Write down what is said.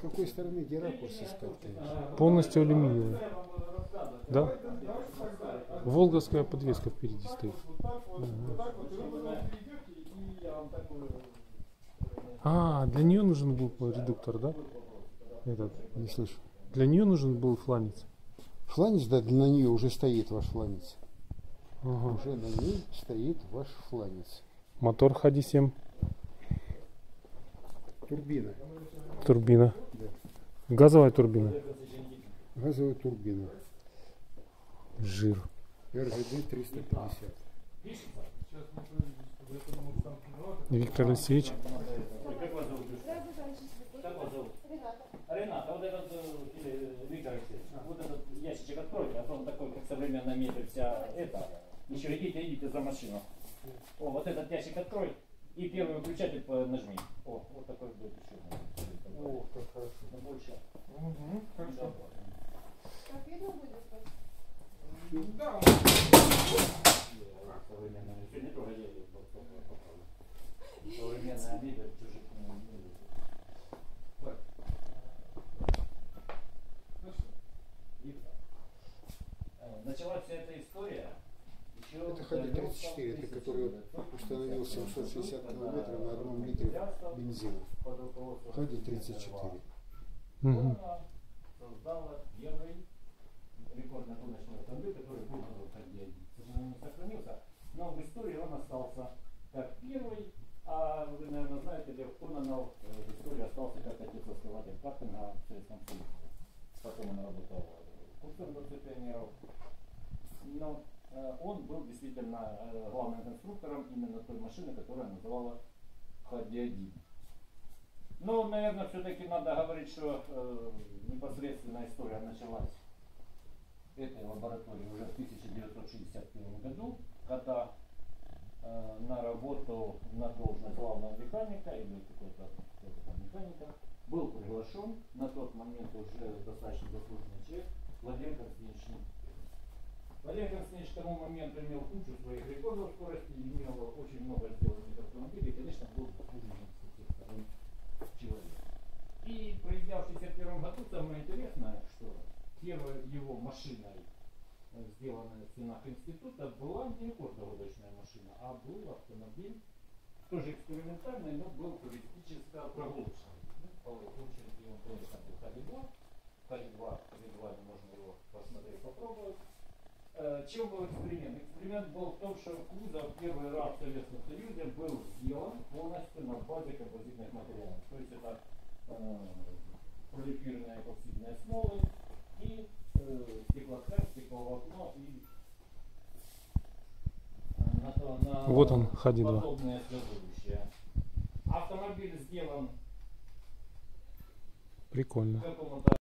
какой стороны где ракурс искать, конечно. Полностью алюминиевый. Да? Волговская подвеска впереди стоит. А, для нее нужен был редуктор, да? Этот, Не слышу. для нее нужен был фланец. Фланец, да, на нее уже стоит ваш фланец. Ага. Уже на ней стоит ваш фланец. Мотор Хади-7. Турбина. Турбина. Да. Газовая турбина. Газовая турбина. Жир. РГД 350. Виктор Алексеевич. Как вас зовут? Как вас зовут? Рената, вот этот, Виктор Алексеевич, вот этот ящичек откройте, а то он такой, как современная мебель вся это. Еще идите за машину. О, вот этот ящик открой и первый выключатель нажми. О, вот такой будет еще. О, как хорошо. Больше. Угу, хорошо. Как видно будет? Да. Современная мебель. Не трогай, я ее попробую. Современная мебель, чужих не мебель. Началась вся эта история еще... Это Хади-34, это который установил 760 километров на 1 литре бензина. Хади-34. Угу. Создала первый рекордно-гоночный автомобиль, который был в Хади-1. Не сохранился, но в истории он остался как первый, а вы, наверное, знаете, Лев Кононов в истории остался как отец-основатель картинга в Советском Союзе. Потом он работал курсом пионеров. Но он был действительно главным конструктором именно той машины, которая называлась Хади-1. Но, наверное, все-таки надо говорить, что непосредственная история началась этой лаборатории уже в 1961 году, когда на работу на должность главного механика или какого-то механика был приглашен на тот момент уже достаточно заслуженный человек Владимир Константинович Шмидт. Владимир Константинович к тому моменту имел кучу своих рекордов скорости, имел очень много сделанных автомобилей, и, конечно, был заслуженным со всех сторон человек. И проведя в 1961 году, самое интересное, что первой его машиной, сделанная в стенах института, была не рекордно-гоночная машина, а был автомобиль, тоже экспериментальный, но был туристическо-прогулочный. По очереди он был Хади-2. Хади-2 можно его посмотреть, попробовать. Чем был эксперимент? Эксперимент был в том, что кузов первый раз в Советском Союзе был сделан полностью на базе композитных материалов. То есть это полиэфирные эпоксидные смолы и стеклоткань, стекловолокно и Вот он, Хади-2. подобные связующие. Автомобиль сделан Прикольно. в каком-то